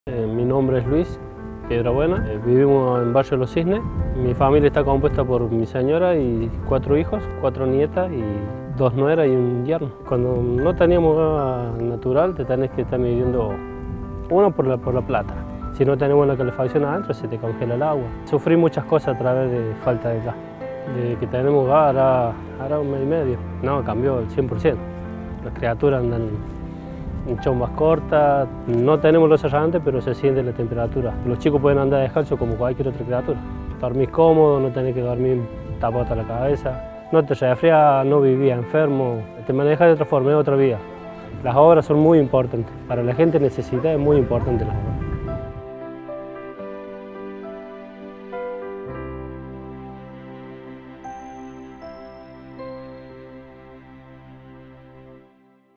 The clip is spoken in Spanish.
Mi nombre es Luis Piedrabuena, vivimos en Barrio Los Cisnes. Mi familia está compuesta por mi señora y 4 hijos, 4 nietas y 2 nueras y un yerno. Cuando no teníamos agua natural te tenés que estar midiendo uno por la plata. Si no tenemos la calefacción adentro se te congela el agua. Sufrí muchas cosas a través de falta de gas. Desde que tenemos gas hará un mes y medio. No, cambió el 100%. Las criaturas andan en chombas cortas, no tenemos los cerrantes, pero se siente la temperatura. Los chicos pueden andar descalzos como cualquier otra criatura. Dormís cómodo, no tenés que dormir tapado hasta la cabeza. No te resfriás, no vivís enfermo, te manejas de otra forma, de otra vida. Las obras son muy importantes. Para la gente necesita, es muy importante las obras.